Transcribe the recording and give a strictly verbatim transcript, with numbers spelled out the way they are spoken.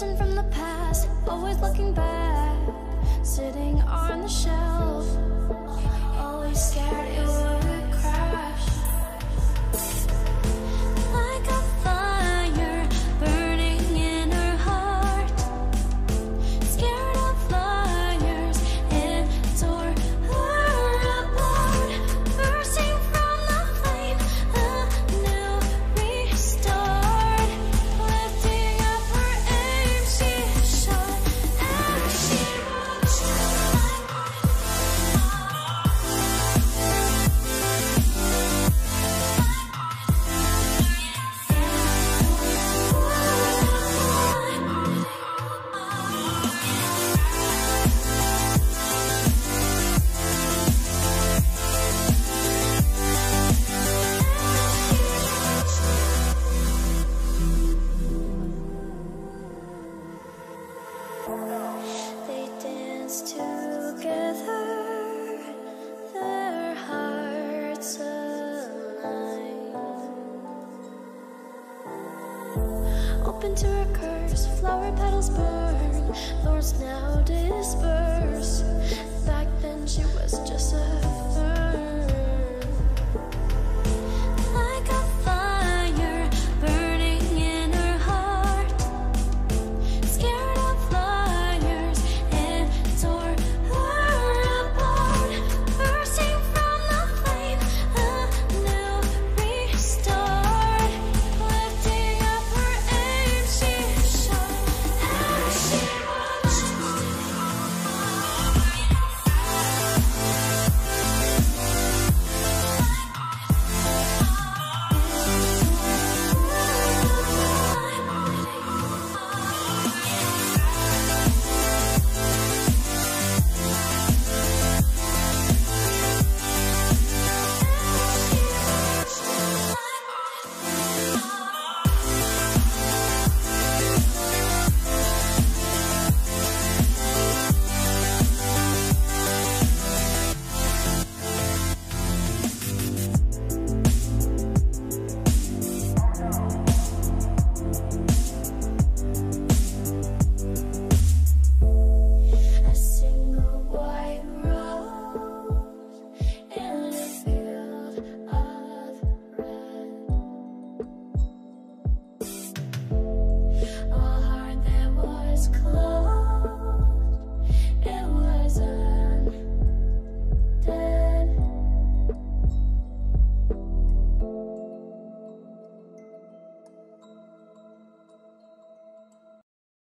vision from the past, always looking back, sitting on the shelf, always scared it would crash. Like a fire burning in her heart, scared of flyers, it tore her apart. Bursting from the flame, a new restart. Lifting up her aim, she shot and she watched. They danced together, their hearts aligned. Open to her curse, flower petals burn, thorns now disperse. Back then she was just a